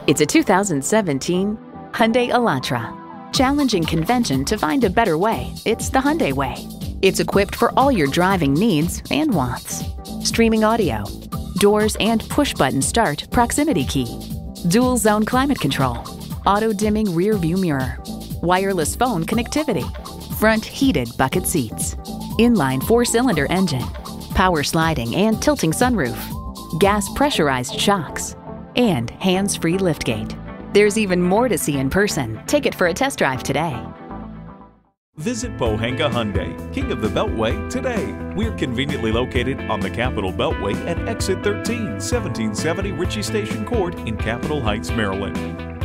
It's a 2017 Hyundai Elantra. Challenging convention to find a better way, it's the Hyundai way. It's equipped for all your driving needs and wants. Streaming audio, doors and push-button start proximity key, dual zone climate control, auto-dimming rear view mirror, wireless phone connectivity, front heated bucket seats, inline 4-cylinder engine, power sliding and tilting sunroof, gas pressurized shocks, and hands-free liftgate. There's even more to see in person. Take it for a test drive today. Visit Pohanka Hyundai, King of the Beltway, today. We're conveniently located on the Capitol Beltway at Exit 13, 1770 Ritchie Station Court in Capitol Heights, Maryland.